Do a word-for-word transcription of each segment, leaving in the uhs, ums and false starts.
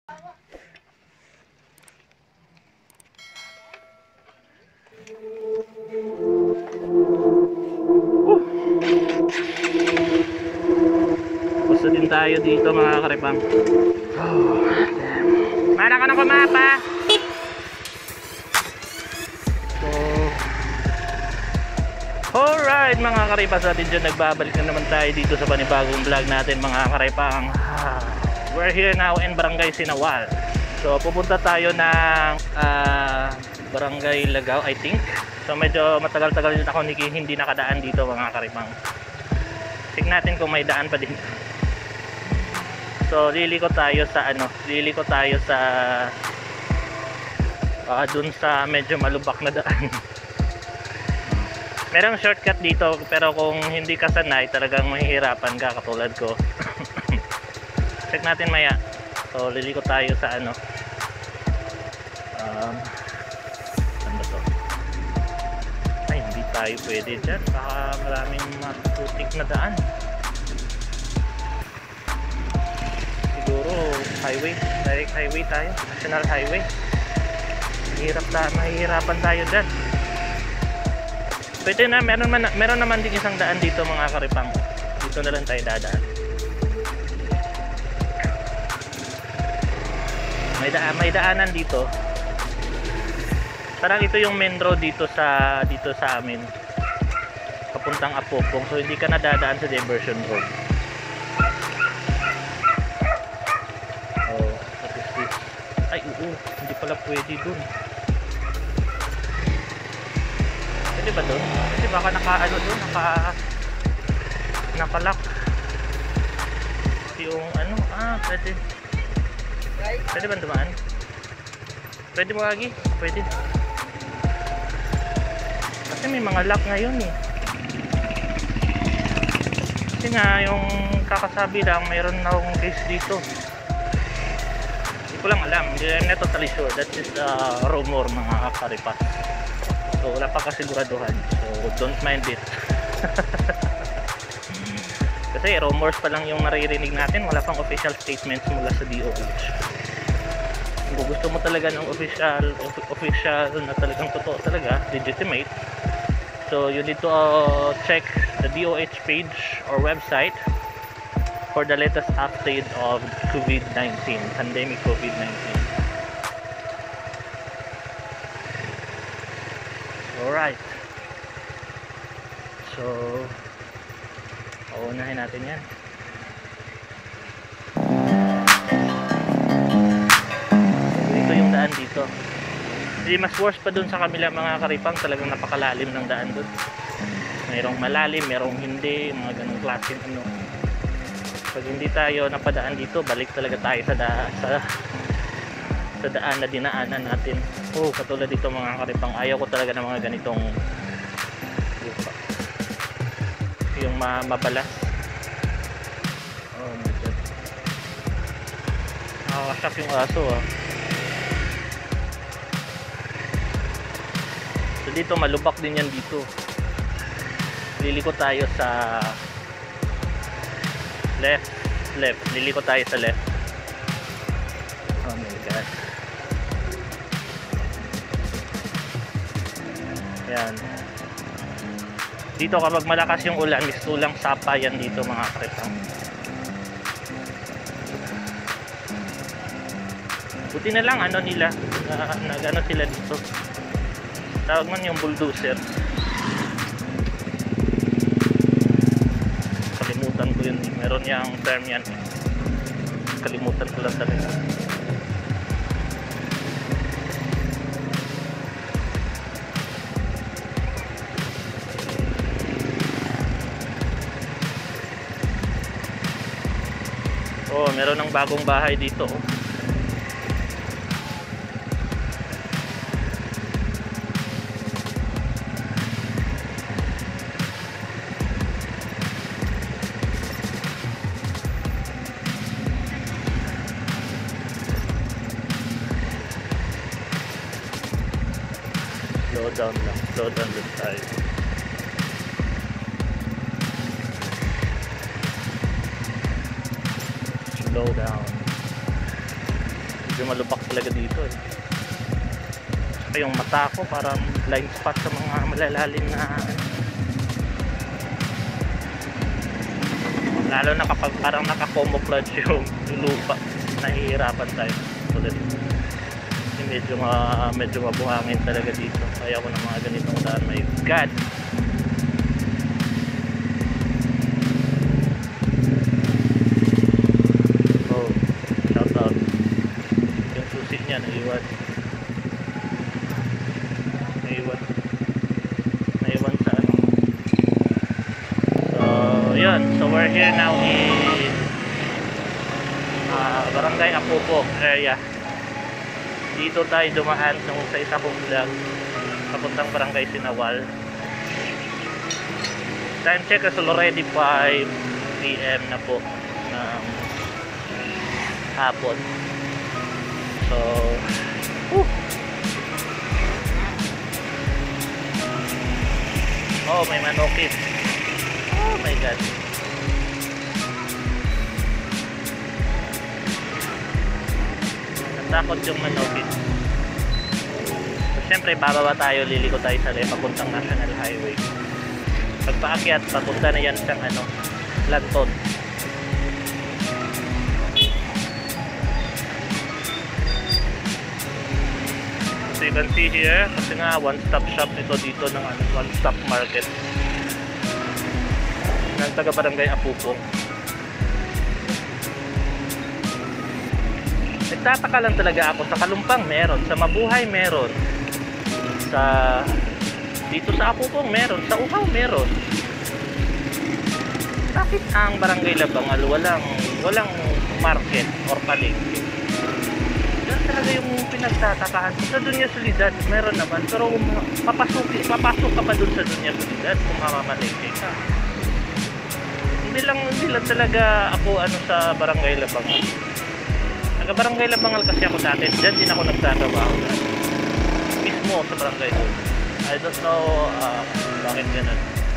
Gusto din tayo dito mga karibang. Oh, mana ka na kumapa. So, alright mga karibang, sa atin dyan nagbabalik na naman tayo dito sa panibagong vlog natin mga karibang. We're here now in Barangay Sinawal. So pupunta tayo ng uh, Barangay Lagaw, I think. So medyo matagal-tagal din ako hindi nakadaan dito mga karibang. Tingnan natin kung may daan pa din. So liliko tayo sa ano, liliko tayo sa uh, dun sa medyo malubak na daan. Merong shortcut dito pero kung hindi ka sanay talagang mahihirapan ka katulad ko. Check natin maya. So liliko tayo sa ano, um, ano ba to? Ay hindi tayo pwede dyan, baka maraming matutik na daan. Siguro highway, direct highway tayo, national highway. Mahirap na, mahihirapan tayo dyan. Pwede na, meron, man, meron naman din isang daan dito mga karipang. Dito na lang tayo dadaan. May, da may daanan dito. Parang ito yung main road dito sa dito sa amin. Papuntang Apopong. So hindi ka na dadaan sa diversion road. Oh, what is this? Ay, oo, hindi pala pwede dun. Pwede ba dun? Kasi baka naka ano dun, naka nakalock. Yung ano, ah, pwede. Pwede ba dumaan? Pwede mo lagi? Pwede. Kasi may mga lock ngayon eh. Kasi nga yung kakasabi lang mayroon na akong case dito. Hindi ko lang alam. I'm not totally sure. That is uh, rumor mga karipas. So wala pa kasiguraduhan. So don't mind it. Kasi rumors pa lang yung naririnig natin. Wala pang official statements mula sa D O H. Kung gusto mo talaga ng official official na talagang totoo talaga, legitimate, so you need to uh, check the D O H page or website for the latest update of COVID nineteen, pandemic COVID nineteen. Alright, so uunahin natin yan. Daan dito. Hindi, mas worse pa dun sa kabila mga karipang, talagang napakalalim ng daan dun. Mayroong malalim, mayroong hindi, mga ganong klaseng ano. Pag hindi tayo napadaan dito, balik talaga tayo sa, da sa, sa daan na dinaanan natin. Oh, katulad dito mga karipang, ayaw ko talaga ng mga ganitong lupa. Yung ma mabalas. Oh my god. Nakakashock yung aso ah. So dito malubak din yan dito. Liliko tayo sa left, left. Liliko tayo sa left. Oh my god. Yan. Dito kapag malakas yung ulan, mistulang sapa yan dito mga karipang. Buti na lang ano nila, na, nag-ano sila dito. Tawag man yung bulldozer. Kalimutan ko yun. Meron yung term yan. Kalimutan ko lang talaga. Oh, meron ng bagong bahay dito. Slow down lang, slow down din tayo. Slow down. medyo malubak talaga dito eh. Saka yung mata ko parang blind spot sa mga malalalim na lalo na kapag parang nakacamouflage yung lupa, nahihirapan tayo tulad dito. Medyo, uh, medyo mabuhangin talaga dito, kaya ako ng mga ganitong daan. My God, oh, shout out. Yung susi niya naiwan naiwan naiwan sa ano. So yun, so we're here now in uh, Barangay Apupo area. Dito tayo dumaan nung sa isa kong vlog papuntang Barangay Sinawal. Time check is already five p m na po ng hapon. So whew. Oh, may manokit. Oh my God. Takot yung manokit. So, syempre bababa tayo, liliko tayo sa left papuntang National Highway. Pagpaakyat papunta na yan sa ano, Lanton. So you can see here, kasi nga one stop shop ito dito ng ano, one stop market ng taga Barangay Apupo. Nagtataka lang talaga ako, sa Kalumpang meron, sa Mabuhay meron, sa dito sa Apupong meron, sa Uhaw meron. Bakit ang Barangay Labangal walang walang market or palengke? Yan talaga yung pinagtatakaan. Sa Dunya Solidad meron naman, pero papasok, papasok ka pa dun sa Dunya Solidad kung mamamalengke ka. Hindi lang, hindi lang talaga ako ano sa Barangay Labangal. Barangay Labangal kasi ako dati, dyan din ako nagtatrabaho mismo sa barangay doon. I don't know uh, bakit ganun.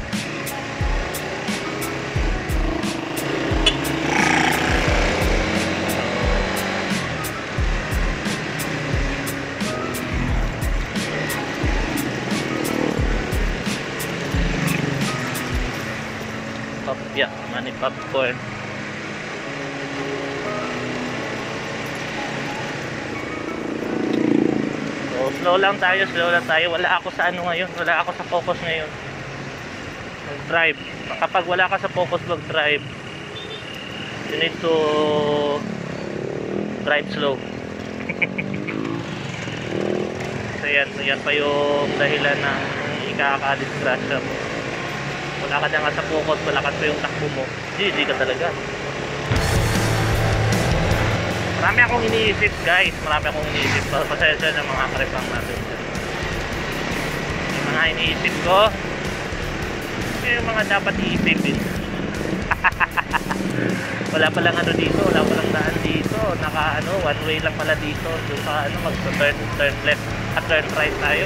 Pop, yeah, money popcorn. Slow lang tayo, slow lang tayo. Wala ako sa ano ngayon, wala ako sa focus ngayon. Mag-drive. Kapag wala ka sa focus mag-drive, you need to drive slow. So yan, yan pa yung dahilan ng ikaka-disgrasya mo. Wala ka na nga sa focus, wala ka pa yung takbo mo, G G ka talaga. Marami akong iniisip guys, marami akong iniisip. Pasensya ng mga karipang natin dyan. Yung mga iniisip ko, yung mga dapat iisipin. Wala palang ano dito, wala palang daan dito. Naka ano, one way lang pala dito. Doon sa ano, mag-turn turn left at turn right tayo.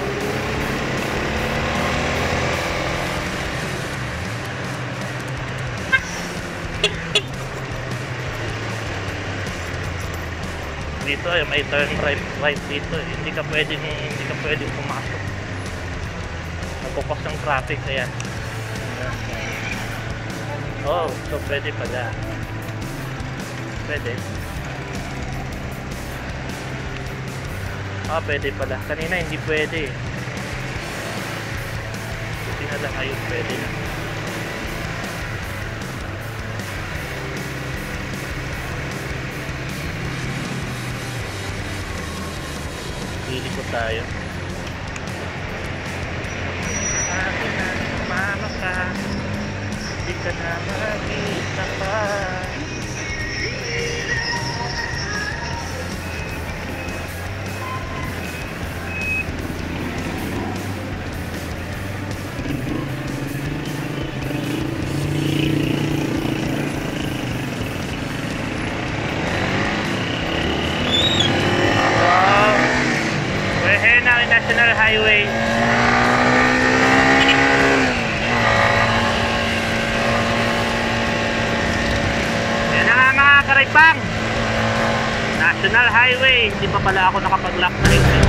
Dito ay may turn right right dito eh. Hindi ka pwedeng hindi ka pwedeng pumasok. Nagkukos ng traffic ayan. Oh, so pwede pala. Pwede. Ah, pwede pala. Kanina hindi pwede. Hindi na lang ayun pwede na. Pili ko tayo. Akin na sumama ka, di ka na makita pa. National Highway. Yan na nga mga karipang, National Highway. highway. Hindi pa pala ako nakapag-lock na rin.